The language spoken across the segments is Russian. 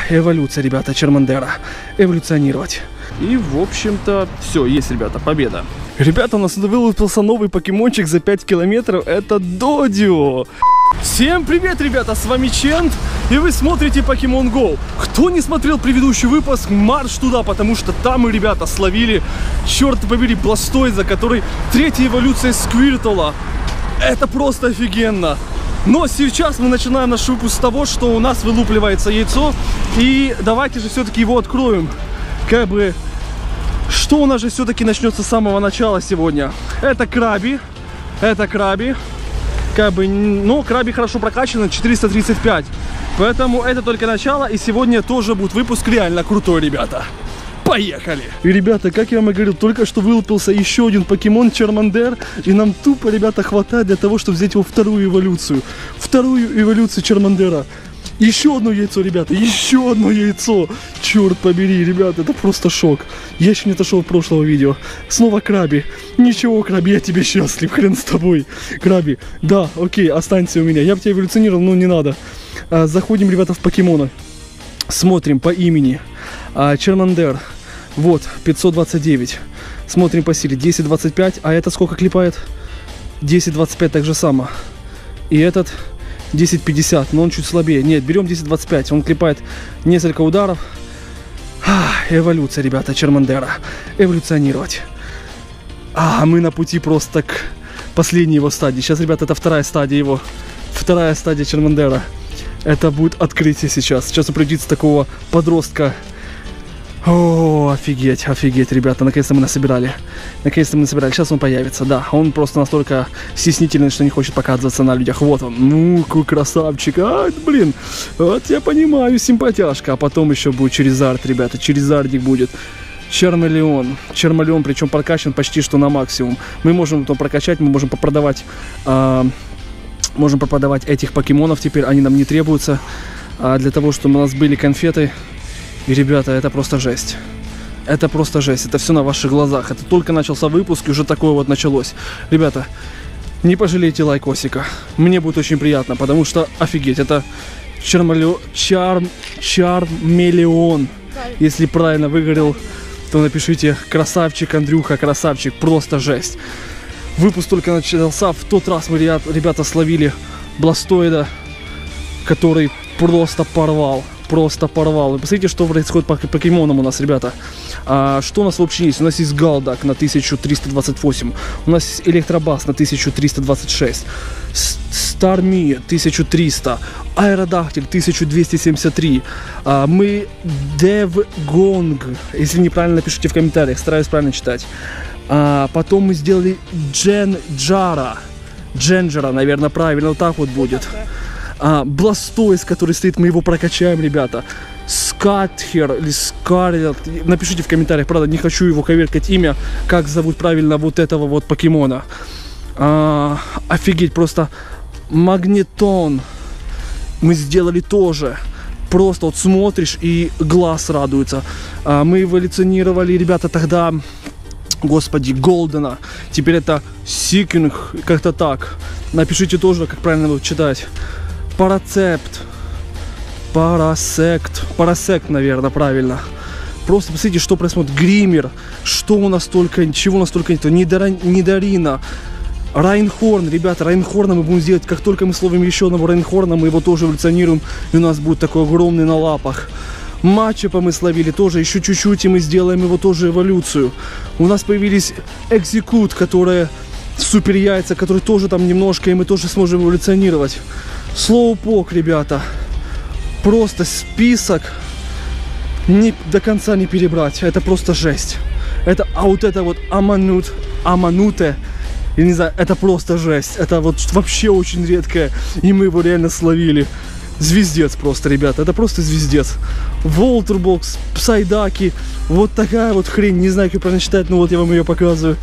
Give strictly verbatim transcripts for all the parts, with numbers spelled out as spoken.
эволюция, ребята, Чармандера. Эволюционировать. И, в общем-то, все, есть, ребята, победа. Ребята, у нас вылупился новый покемончик за пять километров. Это Додио. Всем привет, ребята, с вами Чент, и вы смотрите Pokemon Go. Кто не смотрел предыдущий выпуск, марш туда, потому что там мы, ребята, словили, черт побери, Бластойза, который третья эволюция Сквиртла. Это просто офигенно. Но сейчас мы начинаем наш выпуск с того, что у нас вылупливается яйцо, и давайте же все-таки его откроем. Как бы, что у нас же все-таки начнется с самого начала сегодня. Это Краби, это Краби. Как бы, ну, Краби хорошо прокачан, четыреста тридцать пять. Поэтому это только начало, и сегодня тоже будет выпуск реально крутой, ребята. Поехали! И, ребята, как я вам и говорил, только что вылупился еще один покемон Чармандер, и нам тупо, ребята, хватает для того, чтобы взять его вторую эволюцию. Вторую эволюцию Чармандера. Еще одно яйцо, ребята, еще одно яйцо. Черт побери, ребята, это просто шок. Я еще не отошел от прошлого видео. Снова Краби. Ничего, Краби, я тебе счастлив, хрен с тобой. Краби, да, окей, останься у меня. Я бы тебя эволюционировал, но не надо. А, заходим, ребята, в покемона. Смотрим по имени. А, Чармандер. Вот, пятьсот двадцать девять. Смотрим по силе, десять двадцать пять. А это сколько клепает? десять двадцать пять так же само. И этот... десять пятьдесят, но он чуть слабее. Нет, берем десять двадцать пять, он клепает несколько ударов. Ах, эволюция, ребята, Чармандера. Эволюционировать. А мы на пути просто к последней его стадии. Сейчас, ребята, это вторая стадия его. Вторая стадия Чармандера. Это будет открытие сейчас. Сейчас определится такого подростка. О, офигеть, офигеть, ребята, наконец-то мы насобирали. Наконец-то мы насобирали. Сейчас он появится, да. Он просто настолько стеснительный, что не хочет показываться на людях. Вот он, ну, какой красавчик. А, блин, вот я понимаю, симпатяшка. А потом еще будет Черезард, ребята, Черезардик будет. Чармелеон. Чармелеон, причем прокачан почти что на максимум. Мы можем потом прокачать, мы можем попродавать, а, можем попродавать этих покемонов теперь. Они нам не требуются, а, для того, чтобы у нас были конфеты. И, ребята, это просто жесть. Это просто жесть. Это все на ваших глазах. Это только начался выпуск, и уже такое вот началось. Ребята, не пожалейте лайкосика. Мне будет очень приятно, потому что, офигеть, это Чармелеон. Чарм... Чармелеон. Если правильно выговорил, то напишите: красавчик, Андрюха, красавчик. Просто жесть. Выпуск только начался. В тот раз мы, ребята, словили Бластойда, который просто порвал. Просто порвал. И посмотрите, что происходит по покемонам у нас, ребята. А, что у нас вообще есть? У нас есть Галдак на тысячу триста двадцать восемь. У нас есть Электробас на тысячу триста двадцать шесть. Старми тысяча триста. Аэродактиль тысяча двести семьдесят три. А, мы Девгонг. Если неправильно, напишите в комментариях. Стараюсь правильно читать. А, потом мы сделали Дженджара. Дженджера, наверное, правильно. Вот так вот будет. А, Бластойз, который стоит, мы его прокачаем, ребята. Скатхер или Скарлет. Напишите в комментариях, правда, не хочу его коверкать имя, как зовут правильно вот этого вот покемона. А, офигеть, просто Магнетон мы сделали тоже. Просто вот смотришь и глаз радуется. А, мы эволюционировали, ребята, тогда, господи, Голдена. Теперь это Сикинг, как-то так. Напишите тоже, как правильно его читать. Парацепт. Парасект. Парасект, наверное, правильно. Просто посмотрите, что происходит. Гример. Что у нас только, чего у нас только нет. Нидарина. Райнхорн. Ребята, Райнхорна мы будем делать. Как только мы словим еще одного Райнхорна, мы его тоже эволюционируем. И у нас будет такой огромный на лапах. Матчапа мы словили тоже. Еще чуть-чуть, и мы сделаем его тоже эволюцию. У нас появились Экзекут, которые супер яйца, которые тоже там немножко, и мы тоже сможем эволюционировать. Слоупок, ребята. Просто список не, до конца не перебрать. Это просто жесть. Это, а вот это вот Аманут, Амануте, я не знаю, это просто жесть. Это вот вообще очень редкое. И мы его реально словили. Звездец просто, ребята. Это просто звездец. Волтербокс, Псайдаки. Вот такая вот хрень. Не знаю, как правильно читать, но вот я вам ее показываю.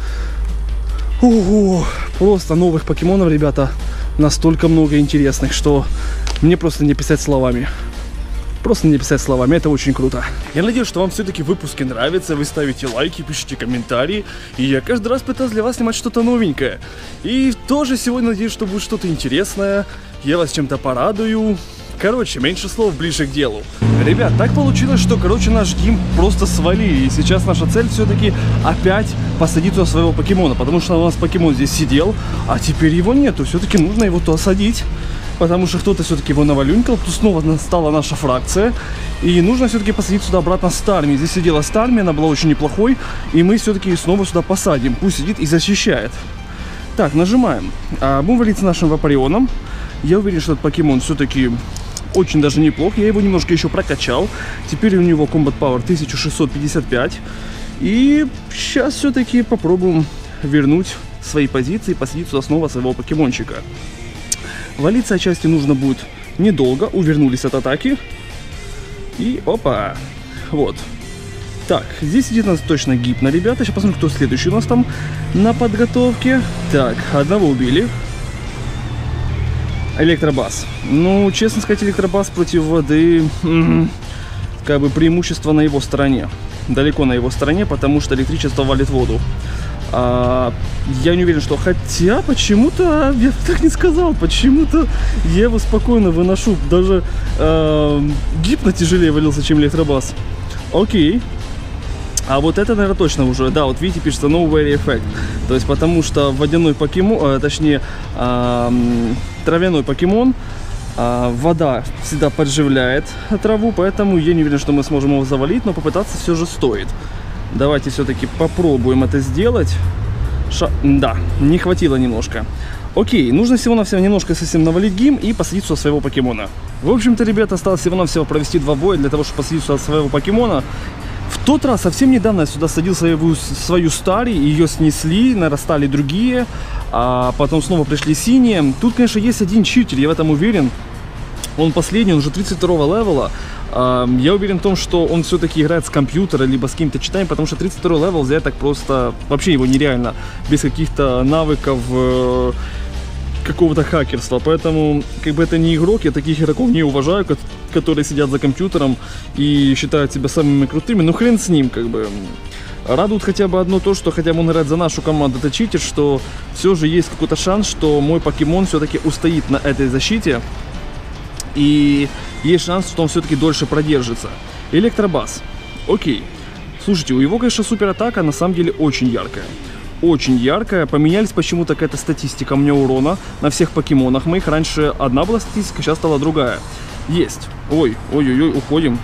Ого, просто новых покемонов, ребята, настолько много интересных, что мне просто не писать словами. Просто не писать словами, это очень круто. Я надеюсь, что вам все-таки выпуски нравятся, вы ставите лайки, пишите комментарии, и я каждый раз пытаюсь для вас снимать что-то новенькое. И тоже сегодня надеюсь, что будет что-то интересное, я вас чем-то порадую. Короче, меньше слов, ближе к делу. Ребят, так получилось, что, короче, наш гим просто свалили. И сейчас наша цель все-таки опять посадить туда своего покемона. Потому что у нас покемон здесь сидел, а теперь его нету. Все-таки нужно его туда садить. Потому что кто-то все-таки его навалюнькал. Тут снова стала наша фракция. И нужно все-таки посадить сюда обратно Старми. Здесь сидела Старми, она была очень неплохой. И мы все-таки снова сюда посадим. Пусть сидит и защищает. Так, нажимаем. А, будем валиться нашим Вапорионом. Я уверен, что этот покемон все-таки очень даже неплох. Я его немножко еще прокачал. Теперь у него Combat Power тысяча шестьсот пятьдесят пять. И сейчас все-таки попробуем вернуть свои позиции и посадить сюда снова своего покемончика. Валиться отчасти нужно будет недолго. Увернулись от атаки. И опа. Вот. Так, здесь сидит у нас точно Гипно, ребята. Сейчас посмотрим, кто следующий у нас там на подготовке. Так, одного убили. Электробас. Ну, честно сказать, Электробас против воды, как бы преимущество на его стороне. Далеко на его стороне, потому что электричество валит воду. А, я не уверен, что... Хотя, почему-то, я так не сказал, почему-то я его спокойно выношу. Даже э, Гипно тяжелее валился, чем Электробас. Окей. А вот это, наверное, точно уже, да, вот видите, пишется No Very Effect. То есть, потому что водяной покемон, э, точнее, э, травяной покемон, э, вода всегда подживляет траву, поэтому я не уверен, что мы сможем его завалить, но попытаться все же стоит. Давайте все-таки попробуем это сделать. Ша... Да, не хватило немножко. Окей, нужно всего-навсего немножко совсем навалить гим и посадить сюда своего покемона. В общем-то, ребята, осталось всего-навсего провести два боя для того, чтобы посадить сюда своего покемона. В тот раз, совсем недавно, я сюда садил свою, свою Стари, ее снесли, нарастали другие, а потом снова пришли синие. Тут, конечно, есть один читер, я в этом уверен. Он последний, он уже тридцать второго левела. А, я уверен в том, что он все-таки играет с компьютера, либо с каким-то читаем, потому что тридцать второй левел взять так просто, вообще его нереально, без каких-то навыков какого-то хакерства. Поэтому, как бы это не игрок, я таких игроков не уважаю, которые сидят за компьютером и считают себя самыми крутыми. Ну хрен с ним, как бы. Радует хотя бы одно то, что хотя бы он играет за нашу команду, это читер, что все же есть какой-то шанс, что мой покемон все-таки устоит на этой защите. И есть шанс, что он все-таки дольше продержится. Электробас. Окей. Слушайте, у него, конечно, суператака на самом деле очень яркая. Очень яркая. Поменялись почему-то какая-то статистика у меня урона на всех покемонах моих. Раньше одна была статистика, сейчас стала другая. Есть. Ой, ой-ой-ой, уходим.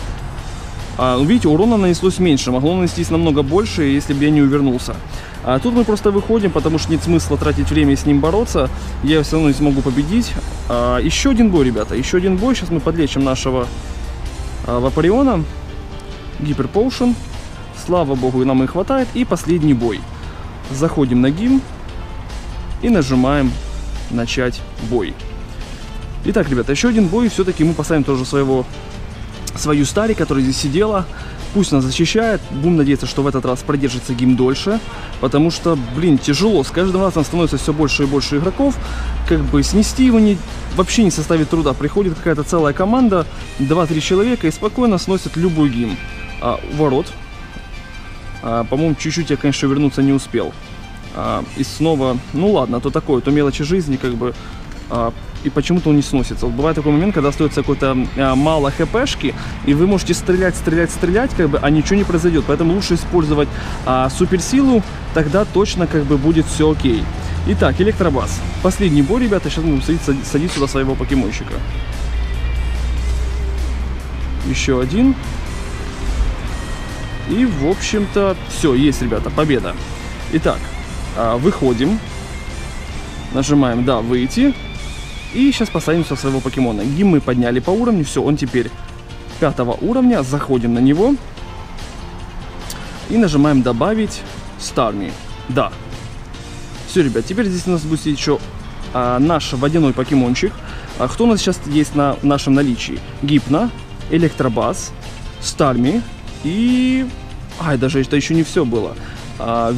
А, видите, урона нанеслось меньше. Могло нанестись намного больше, если бы я не увернулся. А тут мы просто выходим, потому что нет смысла тратить время с ним бороться. Я все равно не смогу победить. А, еще один бой, ребята. Еще один бой. Сейчас мы подлечим нашего а, Вапориона. Гиперпоушен. Слава богу, нам и хватает. И последний бой. Заходим на гим и нажимаем начать бой. Итак, ребята, еще один бой. Все-таки мы поставим тоже своего, свою Стари, которая здесь сидела. Пусть нас защищает. Будем надеяться, что в этот раз продержится гим дольше. Потому что, блин, тяжело. С каждым разом становится все больше и больше игроков. Как бы снести его не, вообще не составит труда. Приходит какая-то целая команда, два-три человека и спокойно сносят любой гим. А, ворот. А, по-моему, чуть-чуть я, конечно, вернуться не успел. А, и снова, ну ладно, то такое, то мелочи жизни, как бы. А, и почему-то он не сносится. Вот бывает такой момент, когда остается какой-то а, мало хпшки, и вы можете стрелять, стрелять, стрелять, как бы, а ничего не произойдет. Поэтому лучше использовать а, суперсилу, тогда точно как бы будет все окей. Итак, Электробас. Последний бой, ребята, сейчас мы будем садить, садить сюда своего покемончика. Еще один. И, в общем-то, все, есть, ребята, победа. Итак, выходим. Нажимаем, да, выйти. И сейчас посадим со своего покемона. Гим мы подняли по уровню, все, он теперь пятого уровня. Заходим на него. И нажимаем добавить Старми. Да. Все, ребят, теперь здесь у нас будет еще а, наш водяной покемончик. А, кто у нас сейчас есть на нашем наличии? Гипно, Электробас, Старми. И... Ай, даже это еще не все было.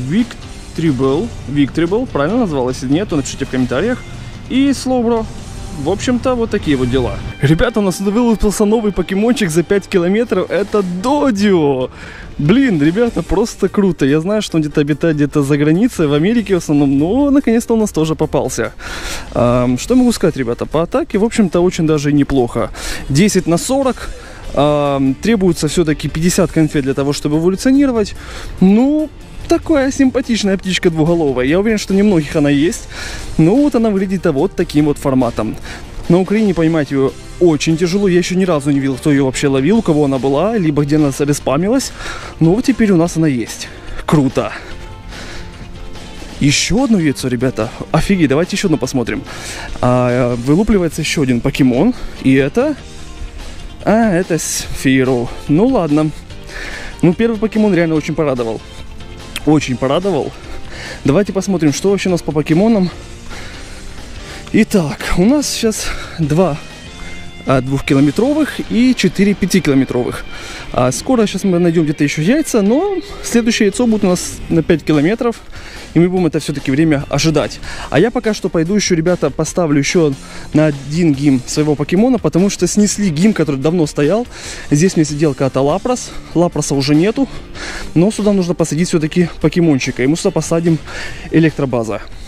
Виктрибл. Виктрибл, правильно назвал? Если нет, то напишите в комментариях. И Слоубро. в общем-то, вот такие вот дела. Ребята, у нас выпустился новый покемончик за пять километров. Это Додио. Блин, ребята, просто круто. Я знаю, что он где-то обитает где-то за границей, в Америке в основном, но наконец-то у нас тоже попался. А, что могу сказать, ребята? По атаке, в общем-то, очень даже неплохо. десять на сорок. А, требуется все-таки пятьдесят конфет для того, чтобы эволюционировать. Ну, такая симпатичная птичка двуголовая. Я уверен, что немногих она есть. Но вот она выглядит вот таким вот форматом. На Украине поймать ее очень тяжело. Я еще ни разу не видел, кто ее вообще ловил, у кого она была, либо где она респамилась. Но вот теперь у нас она есть. Круто. Еще одно яйцо, ребята. Офигеть, давайте еще одно посмотрим. А, вылупливается еще один покемон. И это... А, это Сфиру. Ну ладно. Ну, первый покемон реально очень порадовал. Очень порадовал. Давайте посмотрим, что вообще у нас по покемонам. Итак, у нас сейчас два двухкилометровых и четыре пятикилометровых. А скоро сейчас мы найдем где-то еще яйца, но следующее яйцо будет у нас на пять километров, и мы будем это все-таки время ожидать. А я пока что пойду еще, ребята, поставлю еще на один гим своего покемона, потому что снесли гим, который давно стоял. Здесь мне сидел когда-то Лапрос, Лапроса уже нету, но сюда нужно посадить все-таки покемончика, и мы сюда посадим Электробаза.